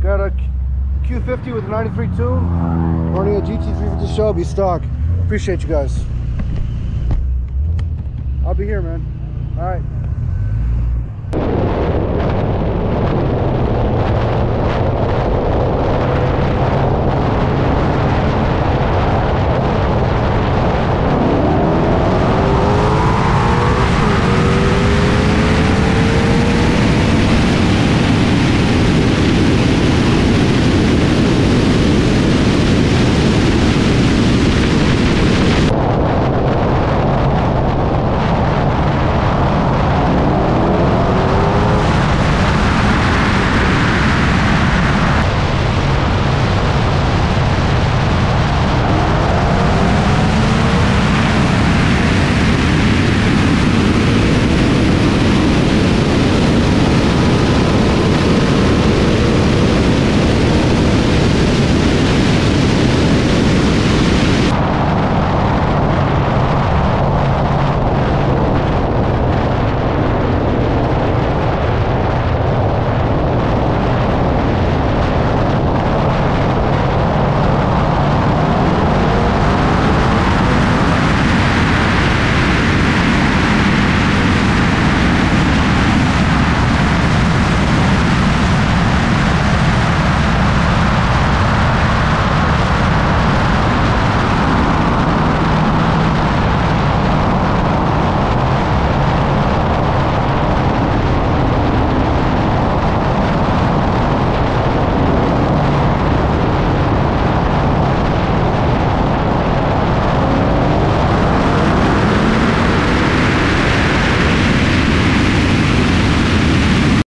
Got a Q50 with a 93 tune. Running a GT350 Shelby stock. Appreciate you guys. I'll be here, man. All right.